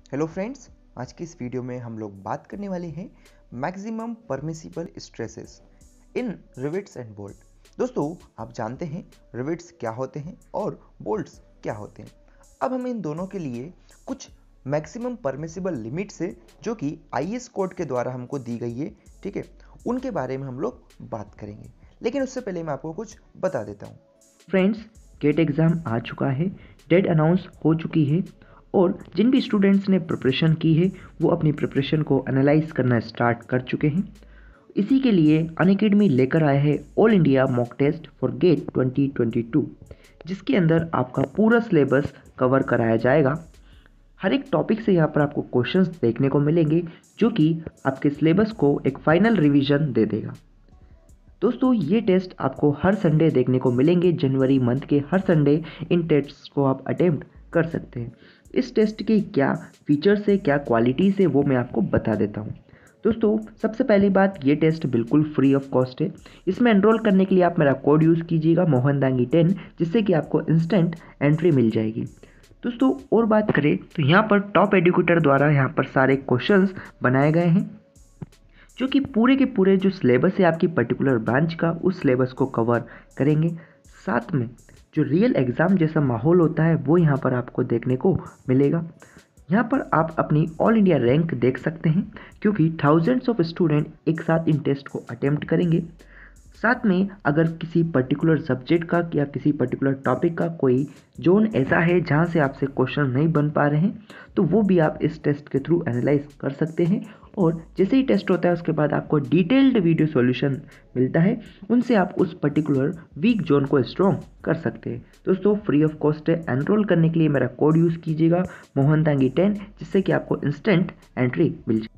Hello friends, आज की इस वीडियो में हम लोग बात करने वाले हैं maximum permissible stresses in rivets and bolt. दोस्तों, आप जानते हैं रिवेट्स क्या होते हैं और बोल्ट्स क्या होते हैं। अब हम इन दोनों के लिए कुछ मैक्सिमम परमिसिबल लिमिट्स है जो कि आईएस कोड के द्वारा हमको दी गई है, ठीक है, उनके बारे में हम लोग बात करेंगे। लेकिन उससे पहले मैं आपको कुछ बता देता हूँ। फ्रेंड्स, गेट एग्ज़ाम आ चुका है, डेट अनाउंस हो चुकी है और जिन भी स्टूडेंट्स ने प्रिपरेशन की है वो अपनी प्रिपरेशन को एनालाइज करना स्टार्ट कर चुके हैं। इसी के लिए अनअकैडमी लेकर आया है all India mock test for GATE 2022, जिसके अंदर आपका पूरा सिलेबस कवर कराया जाएगा। हर एक टॉपिक से यहाँ पर आपको क्वेश्चंस देखने को मिलेंगे जो कि आपके सिलेबस को एक फाइनल रिवीजन दे देगा। दोस्तों, ये टेस्ट आपको हर संडे देखने को मिलेंगे। जनवरी मंथ के हर संडे इन टेस्ट्स को आप अटेम्प्ट कर सकते हैं। इस टेस्ट के क्या फीचर्स है, क्या क्वालिटीज़ है, वो मैं आपको बता देता हूँ। दोस्तों, सबसे पहली बात, ये टेस्ट बिल्कुल फ्री ऑफ कॉस्ट है। इसमें एनरोल करने के लिए आप मेरा कोड यूज़ कीजिएगा मोहनदांगी 10, जिससे कि आपको इंस्टेंट एंट्री मिल जाएगी। दोस्तों, और बात करें तो यहाँ पर टॉप एडुकेटर द्वारा यहाँ पर सारे क्वेश्चंस बनाए गए हैं जो कि पूरे के पूरे जो सिलेबस है आपकी पर्टिकुलर ब्रांच का, उस सिलेबस को कवर करेंगे। साथ में जो रियल एग्ज़ाम जैसा माहौल होता है वो यहाँ पर आपको देखने को मिलेगा। यहाँ पर आप अपनी ऑल इंडिया रैंक देख सकते हैं, क्योंकि थाउजेंड्स ऑफ स्टूडेंट एक साथ इन टेस्ट को अटेम्प्ट करेंगे। साथ में अगर किसी पर्टिकुलर सब्जेक्ट का या किसी पर्टिकुलर टॉपिक का कोई जोन ऐसा है जहाँ से आपसे क्वेश्चन नहीं बन पा रहे हैं, तो वो भी आप इस टेस्ट के थ्रू एनालाइज कर सकते हैं। और जैसे ही टेस्ट होता है उसके बाद आपको डिटेल्ड वीडियो सॉल्यूशन मिलता है, उनसे आप उस पर्टिकुलर वीक जोन को स्ट्रॉन्ग कर सकते हैं। दोस्तों, फ्री ऑफ कॉस्ट है। एनरोल करने के लिए मेरा कोड यूज़ कीजिएगा मोहनदांगी 10, जिससे कि आपको इंस्टेंट एंट्री मिल जाए।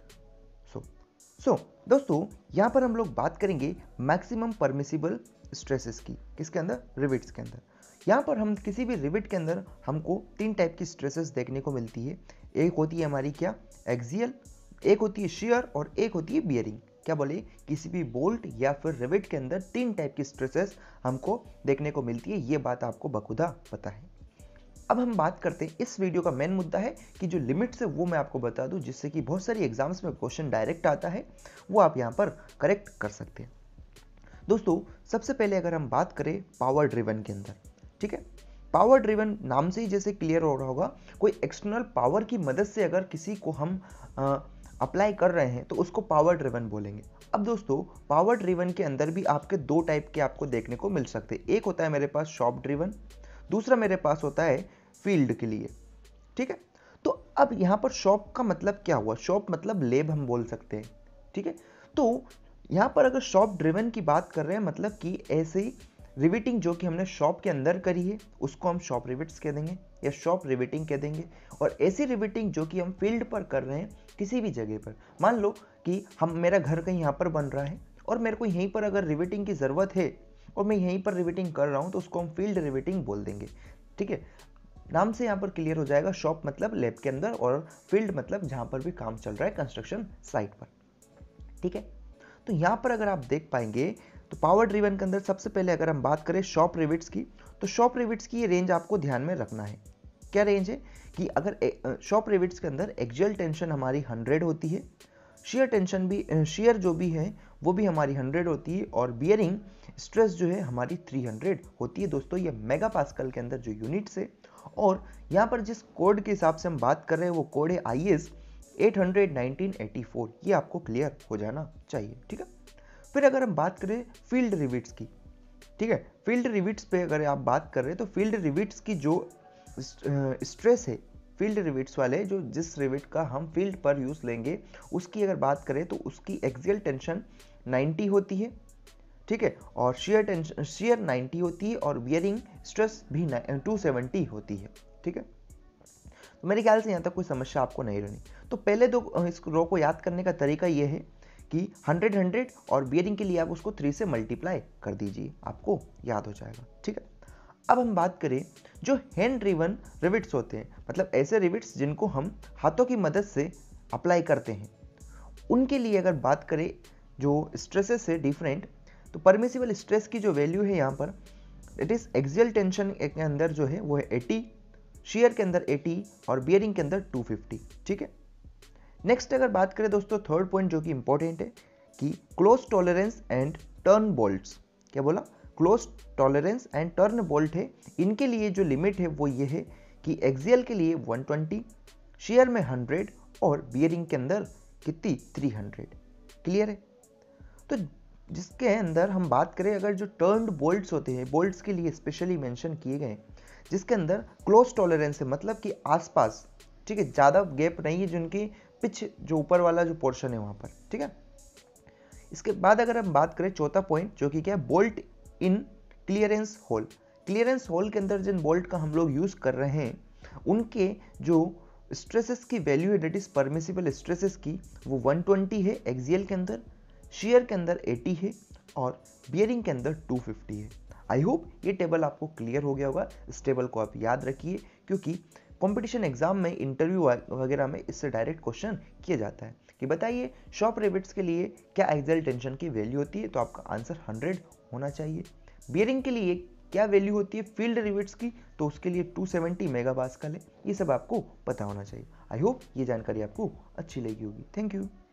सो दोस्तों, यहाँ पर हम लोग बात करेंगे मैक्सिमम परमिसिबल स्ट्रेसेस की। किसके अंदर? रिविट्स के अंदर। यहाँ पर हम किसी भी रिविट के अंदर हमको तीन टाइप की स्ट्रेसेस देखने को मिलती है। एक होती है हमारी क्या? एक्सियल, एक होती है शियर और एक होती है बियरिंग। क्या बोले? किसी भी बोल्ट या फिर रिविट के अंदर तीन टाइप की स्ट्रेसेस हमको देखने को मिलती है। ये बात आपको बखुदा पता है। अब हम बात करते हैं, इस वीडियो का मेन मुद्दा है कि जो लिमिट्स है वो मैं आपको बता दूं, जिससे कि बहुत सारी एग्जाम्स में क्वेश्चन डायरेक्ट आता है, वो आप यहां पर करेक्ट कर सकते हैं। दोस्तों, सबसे पहले अगर हम बात करें पावर ड्रिवन के अंदर, ठीक है, पावर ड्रिवन नाम से ही जैसे क्लियर हो रहा होगा, कोई एक्सटर्नल पावर की मदद से अगर किसी को हम अप्लाई कर रहे हैं तो उसको पावर ड्रिवन बोलेंगे। अब दोस्तों, पावर ड्रिवन के अंदर भी आपके दो टाइप के आपको देखने को मिल सकते हैं। एक होता है मेरे पास शॉप ड्रिवन, दूसरा मेरे पास होता है फील्ड के लिए, ठीक है। तो अब यहाँ पर शॉप का मतलब क्या हुआ? शॉप मतलब लेब हम बोल सकते हैं, ठीक है। तो यहाँ पर अगर शॉप ड्रिवन की बात कर रहे हैं, मतलब कि ऐसे ही रिविटिंग जो कि हमने शॉप के अंदर करी है उसको हम शॉप रिविट्स कह देंगे या शॉप रिविटिंग कह देंगे। और ऐसी रिविटिंग जो कि हम फील्ड पर कर रहे हैं किसी भी जगह पर, मान लो कि मेरा घर कहीं यहाँ पर बन रहा है और मेरे को यहीं पर अगर रिविटिंग की ज़रूरत है और मैं यहीं पर रिविटिंग कर रहा हूँ, तो उसको हम फील्ड रिविटिंग बोल देंगे, ठीक है। नाम से यहाँ पर क्लियर हो जाएगा, शॉप मतलब लैब के अंदर और फील्ड मतलब जहाँ पर भी काम चल रहा है कंस्ट्रक्शन साइट पर, ठीक है। तो यहाँ पर अगर आप देख पाएंगे तो पावर ड्रिवन के अंदर सबसे पहले अगर हम बात करें शॉप रिविट्स की, तो शॉप रिविट्स की ये रेंज आपको ध्यान में रखना है। क्या रेंज है? कि अगर शॉप रिविट्स के अंदर एक्सियल टेंशन हमारी 100 होती है, शेयर टेंशन भी, शेयर जो भी है वो भी हमारी 100 होती है, और बियरिंग स्ट्रेस जो है हमारी 300 होती है। दोस्तों, ये मेगा पास्कल के अंदर जो यूनिट्स है, और यहाँ पर जिस कोड के हिसाब से हम बात कर रहे हैं वो कोड है IS 800-1984। ये आपको क्लियर हो जाना चाहिए, ठीक है। फिर अगर हम बात करें फील्ड रिविट्स की, ठीक है, फील्ड रिविट्स पे अगर आप बात कर रहे हैं तो फील्ड रिविट्स की जो स्ट्रेस है, फील्ड रिविट्स वाले जो जिस रिविट का हम फील्ड पर यूज लेंगे उसकी अगर बात करें तो उसकी एक्सियल टेंशन 90 होती है, ठीक है, और शेयर 90 होती है, और बियरिंग स्ट्रेस भी 270 होती है, ठीक है। तो मेरे ख्याल से यहाँ तक कोई समस्या आपको नहीं रहनी। तो पहले दो इस रो को याद करने का तरीका ये है कि 100 और बियरिंग के लिए आप उसको 3 से मल्टीप्लाई कर दीजिए, आपको याद हो जाएगा, ठीक है। अब हम बात करें जो हैंड ड्रिवन रिविट्स होते हैं, मतलब ऐसे रिविट्स जिनको हम हाथों की मदद से अप्लाई करते हैं, उनके लिए अगर बात करें जो स्ट्रेसेस है डिफरेंट, तो परमिसिबल स्ट्रेस की जो वैल्यू है यहाँ पर, इट इज़ एक्सियल टेंशन के अंदर जो है वो है 80, शेयर के अंदर 80 और बियरिंग के अंदर 250। ठीक है, नेक्स्ट अगर बात करें दोस्तों थर्ड पॉइंट जो कि इंपॉर्टेंट है कि close tolerance and turn bolts. क्या बोला? Close tolerance and turn bolt है, इनके लिए जो लिमिट है वो ये है कि एक्सियल के लिए 120, शेयर में 100 और बियरिंग के अंदर कितनी 300। क्लियर है? तो जिसके अंदर हम बात करें अगर जो टर्न्ड बोल्ट्स होते हैं, बोल्ट्स के लिए स्पेशली मेंशन किए गए जिसके अंदर क्लोज टॉलरेंस है, मतलब कि आसपास, ठीक है, ज़्यादा गैप नहीं है जिनकी पिच जो ऊपर वाला जो पोर्शन है वहाँ पर। ठीक है, इसके बाद अगर हम बात करें चौथा पॉइंट जो कि क्या है, bolt in clearance hole. Clearance hole के अंदर जिन बोल्ट का हम लोग यूज़ कर रहे हैं उनके जो स्ट्रेसेस की वैल्यू है, डेट इज परमिसिबल स्ट्रेसेस की, वो 120 है एक्सियल के अंदर, शेयर के अंदर 80 है और बियरिंग के अंदर 250 है। आई होप ये टेबल आपको क्लियर हो गया होगा। इस टेबल को आप याद रखिए क्योंकि कंपटीशन एग्जाम में, इंटरव्यू वगैरह में इससे डायरेक्ट क्वेश्चन किया जाता है कि बताइए शॉप रिवेट्स के लिए क्या एक्सियल टेंशन की वैल्यू होती है, तो आपका आंसर 100 होना चाहिए। बियरिंग के लिए क्या वैल्यू होती है फील्ड रिवेट्स की, तो उसके लिए 270 मेगापास्कल है। ये सब आपको पता होना चाहिए। आई होप ये जानकारी आपको अच्छी लगी होगी। Thank you.